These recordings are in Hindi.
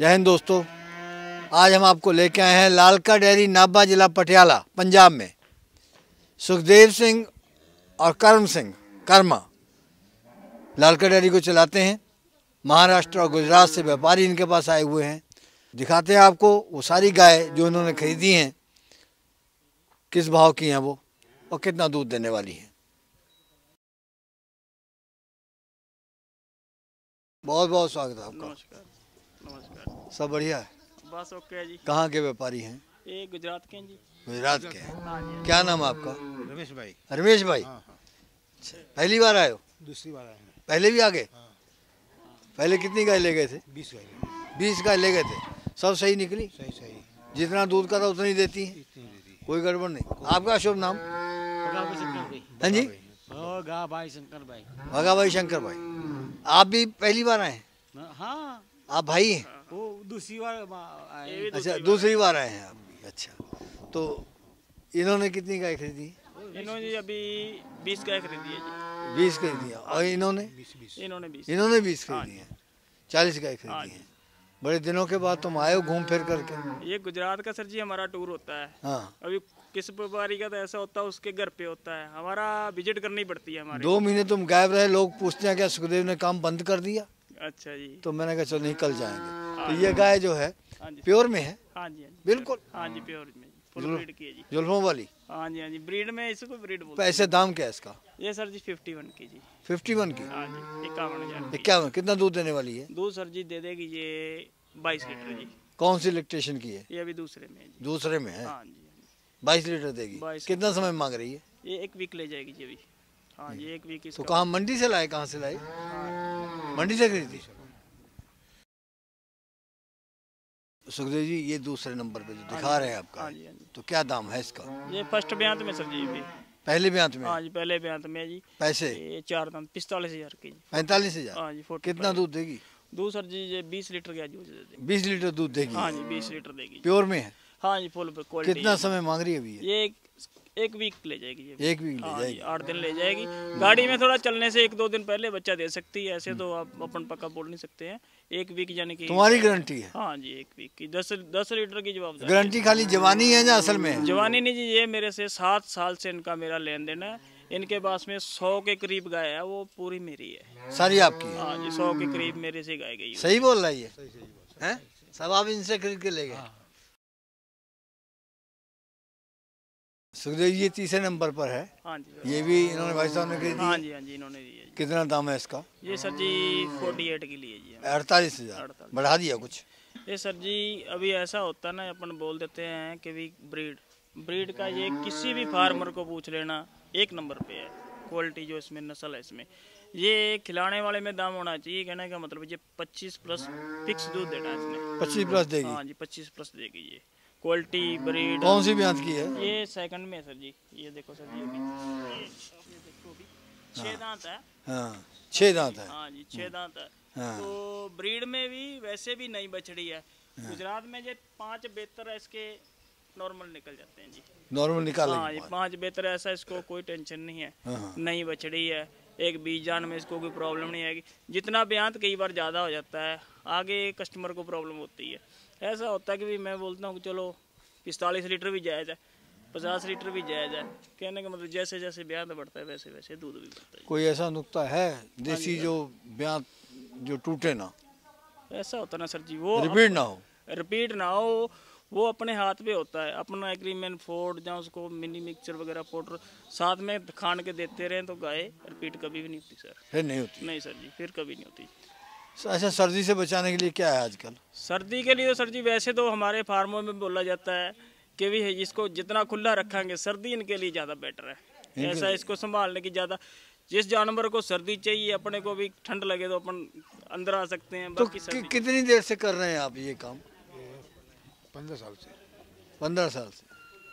जय हिंद दोस्तों, आज हम आपको लेके आए हैं लालका डेयरी नाभा जिला पटियाला पंजाब में। सुखदेव सिंह और कर्म सिंह कर्मा लालका डेयरी को चलाते हैं। महाराष्ट्र और गुजरात से व्यापारी इनके पास आए हुए हैं। दिखाते हैं आपको वो सारी गाय जो इन्होंने खरीदी हैं, किस भाव की हैं वो और कितना दूध देने वाली हैं। बहुत बहुत स्वागत है आपका। नमस्कार। नमस्कार। सब बढ़िया है? बस ओके है जी। कहाँ के व्यापारी हैं? ये गुजरात के हैं जी। गुजरात के हैं। क्या नाम है आपका? रमेश भाई। रमेश भाई। अच्छा, पहली बार आए हो? दूसरी बार आए हैं। पहले भी आ गए? पहले कितनी गाय ले गए थे? 20 गाय। 20 गाय ले गए थे। सब सही निकली? सही सही। जितना दूध का था उतना ही देती है? इतनी दे दी। कोई गड़बड़ नहीं। आपका शुभ नाम? हाँ जी, भगा भाई शंकर भाई। भगा भाई शंकर भाई। आप भी पहली बार आए हैं? हाँ, आप भाई हैं? वो दूसरी बार आए। अच्छा, दूसरी बार आए हैं आप भी। अच्छा, तो इन्होंने कितनी गाय खरीदी? इन्होंने अभी 20 गाय खरीदी है जी। 20 खरीदी है। और इन्होंने? 20 इन्होंने 20। इन्होंने 20 खरीदी है। 40 गाय खरीदी है। बड़े दिनों के बाद तुम आए हो घूम फिर करके। ये गुजरात का सर जी हमारा टूर होता है। हाँ, अभी किस व्यापारी का तो ऐसा होता है उसके घर पे होता है, हमारा विजिट करनी पड़ती है हमारे। 2 महीने तुम गायब रहे। लोग पूछते हैं क्या सुखदेव ने काम बंद कर दिया? अच्छा जी। तो मैंने कहा चलो नहीं, कल जाएंगे। तो ये गाय जो है हाँ जी। प्योर में है? हाँ जी, हाँ जी। बिल्कुल। हाँ जी, प्योर में फुल जुल्फ- ब्रीड की है जी। जुल्फों वाली। हाँ जी, हाँ जी, ब्रीड में इसको ब्रीड बोलते पैसे दाम क्या है इसका? हैं। ये सर जी 51 की जी। 51 की? हाँ जी, 51,000। 51? कितना दूध देने वाली है? दूध सर जी दे देगी ये 22 लीटर जी। कौन सी इलेक्ट्रेशन की है? ये अभी दूसरे में है जी। दूसरे में है। हाँ जी, 22 लीटर देगी। 22 कितना समय मांग रही है? ये 1 वीक ले जाएगी जी अभी। हाँ जी, 1 वीक तो इसका। कहाँ मंडी से लाए? कहाँ से लाए? मंडी से खरीदी? सुखदेव जी, ये दूसरे नंबर पे जो दिखा रहे हैं आपका, हाँ जी, हाँ जी। तो क्या दाम है इसका? ये फर्स्ट ब्यांत में सर जी अभी। पहले ब्यांत में? हाँ जी, पहले ब्यांत में है जी। पैसे? ये 4 दांत 45,000 की जी। 45,000? हाँ जी, 45। कितना दूध देगी? दूध सर जी ये 20 लीटर का दूध दे देगी। 20 लीटर दूध देगी। हाँ जी, 20 लीटर देगी जी। प्योर में है? हाँ जी, फुल क्वालिटी। कितना समय मांग रही है अभी ये? ये 1 वीक ले जाएगी ये। 1 वीक ले हाँ जाएगी? जी, 8 दिन ले जाएगी। गाड़ी में थोड़ा चलने से 1-2 दिन पहले बच्चा दे सकती है, ऐसे तो आप अपन पक्का बोल नहीं सकते हैं। 1 वीक यानी कि तुम्हारी गारंटी है? हाँ जी, 1 वीक की 10 लीटर की जवाबदारी। गारंटी खाली जवानी है या असल में है? जवानी नहीं जी, ये मेरे से 7 साल से इनका मेरा लेन देन है। इनके पास में 100 के करीब गाय है, वो पूरी मेरी है। सारी आपकी है? हाँ जी, 100 के करीब मेरे से गाय गई है। सही बोल रही है? हैं? सब आप इनसे खरीद के ले गए? सुखदेव जी, ये तीसरे नंबर पर है। हाँ जी। ये भी इन्होंने भाई साहब ने खरीदी हाँ है? जी, हाँ जी, इन्होंने दी है जी। कितना दाम है इसका? ये सर जी 48 की लिए जी। 48,000? 48। बढ़ा दिया कुछ? ये सर जी अभी ऐसा होता है ना, अपन बोल देते हैं कि भी ब्रीड का ये किसी भी फार्मर को पूछ लेना, 1 नंबर पे है क्वालिटी जो इसमें नस्ल है। इसमें ये खिलाने वाले में दाम होना चाहिए। कहने का मतलब ये 25 प्लस फिक्स दूध देना है इसने। 25 प्लस देगी? हाँ जी, 25 प्लस देगी ये। Quality breed. कौन सी ब्यांत की है? ये सेकंड में है सर जी। ये देखो सर जी अभी ये देखो अभी 6 दांत है। हाँ, 6 दांत है। हाँ जी, 6 दांत है। हाँ। तो ब्रीड में भी वैसे भी नई बछड़ी है। गुजरात में ये 5 बेहतर है, इसके नॉर्मल निकल जाते हैं जी। नॉर्मल निकाल हाँ, ये लेंगे? 5 बेहतर है, ऐसा इसको कोई टेंशन नहीं है। हाँ। नई बछड़ी है, एक बीज जान में इसको कोई प्रॉब्लम नहीं आएगी। जितना ब्यांत कई बार ज़्यादा हो जाता है, आगे कस्टमर को प्रॉब्लम होती है। ऐसा होता है कि भी मैं बोलता हूँ कि चलो 45 लीटर भी जायज़ है, 50 लीटर भी जायज़ है। कहने का मतलब जैसे जैसे ब्यांत बढ़ता है वैसे वैसे दूध भी बढ़ता है। कोई ऐसा नुक्ता है देसी जो ब्यांत जो टूटे ना, ऐसा होता ना सर जी, वो रिपीट ना हो? रिपीट ना हो, वो अपने हाथ पे होता है। अपना एग्रीमेंट फोड़ या उसको मिनी मिक्सचर वगैरह पाउडर साथ में खान के देते रहे तो गाय रिपीट कभी भी नहीं होती सर। फिर नहीं होती? नहीं सर जी, फिर कभी नहीं होती। अच्छा, सर्दी से बचाने के लिए क्या है आजकल? सर्दी के लिए तो सर जी वैसे तो हमारे फार्मों में बोला जाता है कि भी इसको जितना खुला रखेंगे सर्दी इनके लिए ज़्यादा बेटर है। ऐसा इसको संभालने की ज़्यादा, जिस जानवर को सर्दी चाहिए, अपने को भी ठंड लगे तो अपन अंदर आ सकते हैं। तो बाकी सर्दी कितनी देर से कर रहे हैं आप ये काम? 15 साल से। 15 साल से।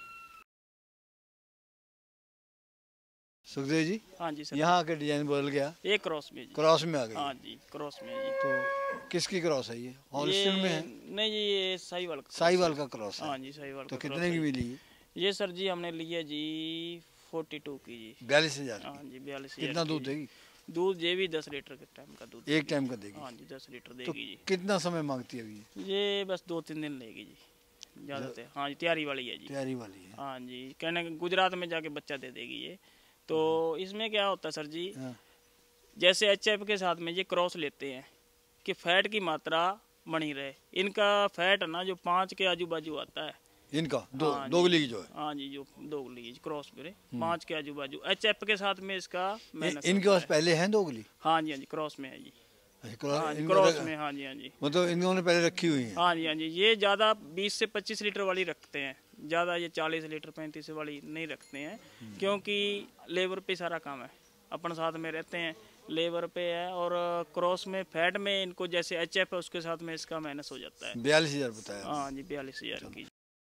सुखदेव जी, हाँ जी सर। यहाँ आके डिजाइन बदल गया? ये क्रॉस में जी। क्रॉस में आ गई? हाँ जी, क्रॉस में है जी। तो किसकी क्रॉस है ये? हॉलस्टाइन में है? नहीं जी, ये साहिवाल का। साहिवाल का क्रॉस है? हाँ जी, साहिवाल तो का कितने क्रॉस की है। मिली? ये सर जी हमने लिया जी 42 की जी। 42,000? हाँ जी, 42,000। कितना दूध देगी? दूध ये भी 10 लीटर के टाइम का दूध एक टाइम का देगी? हाँ जी 10 लीटर तो देगी जी। कितना समय मांगती है अभी ये बस 2-3 दिन लेगी जी ज़्यादातर। हाँ जी तैयारी वाली है जी। तैयारी वाली है? हाँ जी कहने का गुजरात में जाके बच्चा दे देगी ये। तो इसमें क्या होता है सर जी, हाँ। जैसे एचएफ के साथ में ये क्रॉस लेते हैं कि फैट की मात्रा बनी रहे। इनका फैट ना जो 5 के आजू बाजू आता है इनका हाँ जी। दोगली की जो है? हाँ जी जो दोगली क्रॉस पे 5 के आजू बाजू एचएफ के साथ में इसका मेहनत इनके होता पास पहले हैं दोगली? हाँ जी क्रॉस में है जी। अच्छा, हाँ जी इनको क्रॉस रख- में हाँ जी मतलब इन्होंने पहले रखी हुई है? हाँ जी ये ज़्यादा 20 से 25 लीटर वाली रखते हैं, ज़्यादा ये 40 लीटर 35 वाली नहीं रखते हैं, क्योंकि लेबर पे सारा काम है, अपन साथ में रहते हैं, लेबर पे है। और क्रॉस में फैट में इनको जैसे एचएफ है उसके साथ में इसका माइनस हो जाता है। 42,000 बताया? हाँ जी 42,000 की।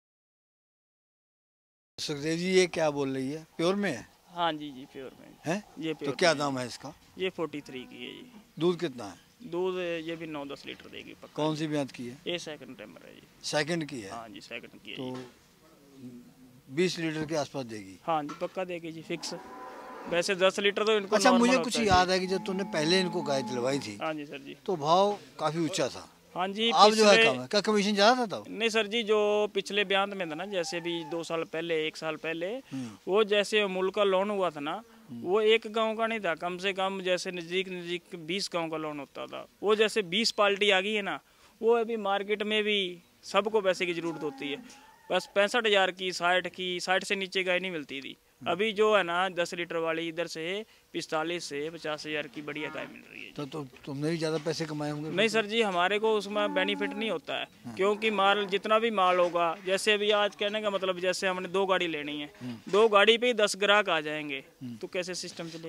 सुखदेव जी ये क्या बोल रही है, प्योर में है? हाँ जी प्योर में है? ये तो प्योर क्या में दाम है इसका? ये 43 की है जी। दूध कितना है? दूध ये भी 9-10 लीटर देगी पक्का। कौन सी ब्यात की है? ये सेकंड टाइमर है जी। सेकंड की है? हाँ जी सेकंड की है तो जी। 20 लीटर के आसपास देगी? हाँ जी पक्का देगी जी फिक्स। वैसे 10 लीटर तो इनको अच्छा, normal मुझे होता कुछ है जी। याद है कि जब तुमने पहले इनको गाय दिलवाई थी हाँ जी सर जी। तो भाव काफी ऊंचा था। हाँ जी अब जो है पिछले कम है, क्या कमीशन ज्यादा था तब? नहीं सर जी, जो पिछले बयान में था ना, जैसे भी 2 साल पहले 1 साल पहले वो जैसे अमूल का लोन हुआ था ना, वो एक गांव का नहीं था, कम से कम जैसे नज़दीक 20 गांव का लोन होता था। वो जैसे 20 पार्टी आ गई है ना, वो अभी मार्केट में भी सबको पैसे की ज़रूरत होती है। बस 65,000 की 60 से नीचे गाय नहीं मिलती थी। अभी जो है ना 10 लीटर वाली इधर से 45 से 50,000 की बढ़िया गाय मिल रही है। तो तुमने भी ज्यादा पैसे कमाए होंगे? नहीं सर जी, हमारे को उसमें बेनिफिट नहीं होता है, क्योंकि माल जितना भी माल होगा, जैसे अभी आज कहने का मतलब जैसे हमने 2 गाड़ी लेनी है, 2 गाड़ी पे ही 10 ग्राहक आ जाएंगे, तो कैसे सिस्टम चलेगा।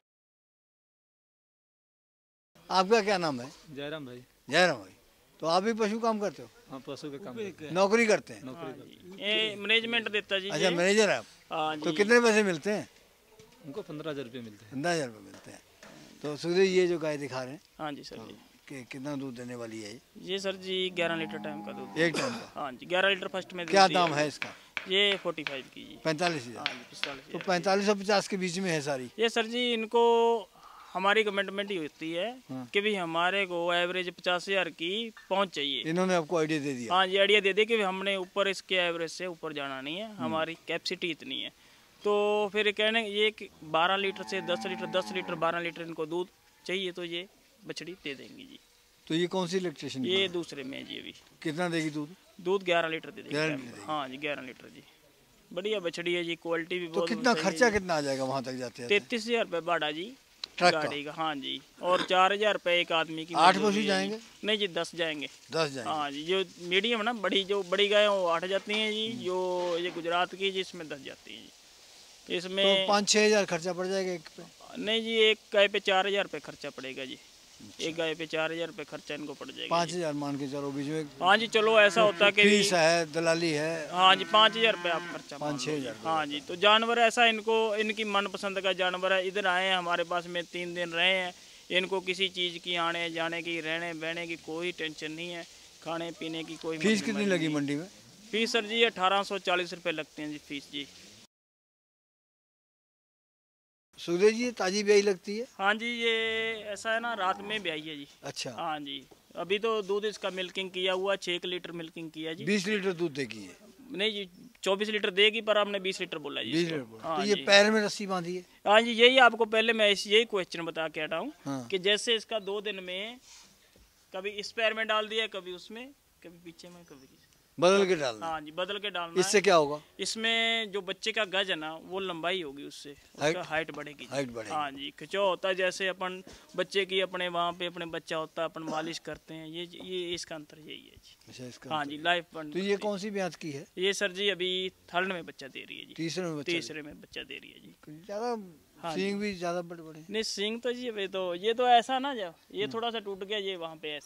आपका क्या नाम है? जयराम भाई। जयराम भाई, तो आप भी पशु काम करते हो? हाँ पशु के काम करते हैं। नौकरी करते हैं? ये मैनेजमेंट देता जी। अच्छा, मैनेजर है आप? हाँ तो जी। कितने पैसे मिलते हैं? उनको 15,000 रुपये मिलते हैं। 15,000 रुपये मिलते हैं। तो सुखदेव ये जो गाय दिखा रहे हैं हाँ जी सर जी। कि कितना दूध देने वाली है ये सर जी 11 लीटर टाइम का दूध। एक टाइम का? हाँ जी 11 लीटर फर्स्ट में क्या देती दाम है इसका? ये 45 की जी। 45,000? हाँ जी 45,000। तो 45 और 50 के बीच में है सारी? ये सर जी इनको हमारी कमिटमेंट ही होती है कि भाई हमारे को एवरेज 50,000 की पहुंच चाहिए। इन्होंने आपको आइडिया दे दिया? हाँ जी आइडिया दे दे कि हमने ऊपर इसके एवरेज से ऊपर जाना नहीं है, हमारी कैपेसिटी इतनी है। तो फिर कहने ये कि 12 लीटर से 10 लीटर 12 लीटर इनको दूध चाहिए, तो ये बछड़ी दे देंगी जी। तो ये कौन सी इलेक्ट्रिशियन? ये दूसरे में है जी। अभी कितना देगी दूध? दूध 11 लीटर दे 11 देगी। लीटर हाँ जी 11 लीटर जी। बढ़िया बछड़ी है जी, क्वालिटी भी तो बहुत कितना सही खर्चा है जी। कितना आ जाएगा वहां तक जाते? 33,000 रुपये बाड़ा जी ट्रक का? गाड़ी का। हाँ जी, और 4,000 रुपये एक आदमी की 8 मजदूरी पशु है जी। जाएंगे? नहीं जी 10 जाएंगे। 10 जाएंगे? हाँ जी, जो मीडियम है ना, जो बड़ी गाय वो 8 जाती हैं जी, जो ये गुजरात की जी इसमें 10 जाती हैं जी। इसमें तो 5-6 हजार खर्चा पड़ जाएगा एक पे? नहीं जी, एक गाय पे 4,000 रुपये खर्चा पड़ेगा जी। एक गाय पे 4,000 रुपये खर्चा इनको पड़ जाएगा। 5,000 मान के चलो, बीच में हाँ जी चलो ऐसा होता है कि फीस है, दलाली है। हाँ जी 5,000 रुपये आप खर्चा 5-6 हजार? हाँ जी। तो जानवर ऐसा इनको, इनकी मनपसंद का जानवर है। इधर आए हैं हमारे पास में 3 दिन रहे हैं, इनको किसी चीज़ की आने जाने की रहने बहने की कोई टेंशन नहीं है, खाने पीने की कोई फीस मर्जी कितनी नहीं। लगी मंडी में? फीस सर जी 1840 रुपये लगते हैं जी फीस जी। सुखदेव जी ये ताजी ब्याई लगती है? हाँ जी, ये ऐसा है ना, रात में ब्याई है जी। अच्छा। हाँ जी, अभी तो दूध इसका मिल्किंग किया हुआ 6 लीटर मिल्किंग किया जी। 20 लीटर दूध देगी है? नहीं जी 24 लीटर देगी, पर आपने 20 लीटर बोला जी 20 इसको। लीटर? हाँ तो ये जी। पैर में रस्सी बांधी है? हाँ जी, यही आपको पहले मैं यही क्वेश्चन बता के हटा हूँ हाँ। कि जैसे इसका 2 दिन में कभी इस पैर में डाल दिया, कभी उसमें, कभी पीछे में, कभी किसी। बदल के डालना? हाँ जी बदल के डालना इससे है। क्या होगा? इसमें जो बच्चे का गज है ना, वो लंबाई होगी, उससे उसका हाइट बढ़ेगी। हाइट बढ़ेगी। हाँ जी, खिंचाव होता है, जैसे अपन बच्चे की अपने वहाँ पे अपने बच्चा होता है, अपन मालिश करते हैं, ये इसका अंतर यही है जी। अच्छा, इसका हाँ जी लाइफ। तो ये कौन सी ब्याज की है? ये सर जी अभी 3rd में बच्चा दे रही है जी। तीसरे में बच्चा? तीसरे में बच्चा दे रही है जी। ज्यादा हाँ सींग भी ज्यादा बड़े बड़े? नहीं सिंग तो जी अभी तो ये तो ऐसा ना, जब ये थोड़ा सा टूट गया, ये वहाँ पे ऐसा ही है,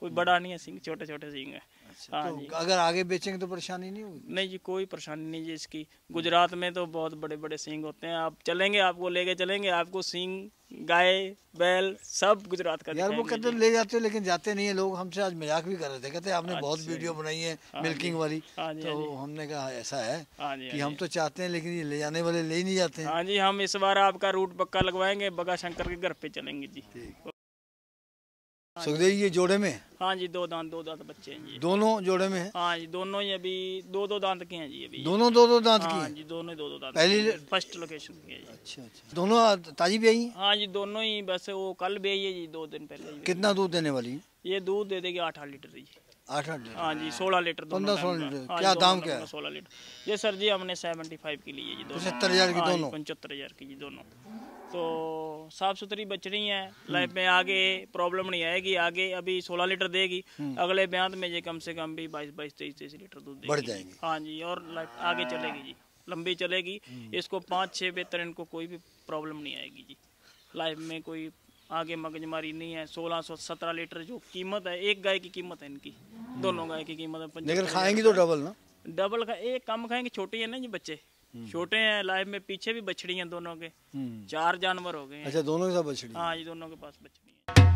कोई बड़ा नहीं है सिंह, छोटे छोटे सिंह है। हाँ तो जी। अगर आगे बेचेंगे तो परेशानी नहीं होगी? नहीं जी, कोई परेशानी नहीं जी इसकी। गुजरात में तो बहुत बड़े बड़े सिंह होते हैं, आप चलेंगे, आपको लेके चलेंगे, आपको सिंह, गाय, बैल सब गुजरात का यार वो दिखाएंगे कहते जी। ले जाते हो लेकिन जाते नहीं है लोग। हमसे आज मजाक भी कर रहे थे, कहते आपने बहुत अच्छा वीडियो जी। बनाई है हाँ मिल्किंग जी। वाली। हाँ जी, हाँ तो जी। हमने कहा ऐसा है हाँ जी, कि हाँ हम जी। तो चाहते हैं लेकिन ये ले जाने वाले ले ही नहीं जाते हैं। हाँ जी, हम इस बार आपका रूट पक्का लगवाएंगे, बगा शंकर के घर पे चलेंगे जी। सुखदेव जी, ये जोड़े में हाँ जी, दो दांत बच्चे हैं जी। दोनों जोड़े में है? हाँ जी, दोनों ही अभी दो दांत के हैं जी अभी। दोनों दो दांत की हाँ हैं? जी, दोनों ही दो दांत पहली के हैं। फर्स्ट लोकेशन की है जी। अच्छा अच्छा, दोनों ताजी भी आई हैं? हाँ जी, दोनों ही, बस वो कल भी आई है जी, 2 दिन पहले ही। कितना दूध देने वाली है? ये दूध दे देगी 8 लीटर जी। 8 लीटर? हाँ जी, 16 लीटर 15-16 लीटर। क्या दाम क्या है? 16 लीटर ये सर जी हमने 75 की ली है जी, 75,000 की दोनों? 75,000 की जी दोनों। तो साफ सुथरी बछड़ी है, लाइफ में आगे प्रॉब्लम नहीं आएगी। आगे अभी 16 लीटर देगी, अगले ब्यात में ये कम से कम भी 22 23 लीटर दूध देगी। बढ़ जाएंगी। हाँ जी, और लाइफ आगे चलेगी जी, लंबी चलेगी। इसको 5-6 बेहतर, इनको कोई भी प्रॉब्लम नहीं आएगी जी। लाइफ में कोई आगे मगजमारी नहीं है। 1617 लीटर जो कीमत है, एक गाय की कीमत है इनकी, दोनों गाय की कीमत है 75,000। लेकिन खाएंगी तो डबल ना? डबल का एक कम खाएंगे, छोटे हैं ना जी बच्चे, छोटे हैं। लाइफ में पीछे भी बछड़ी हैं दोनों के, 4 जानवर हो गए हैं। अच्छा, दोनों के साथ बछड़ी? हाँ जी, दोनों के पास बछड़ी है।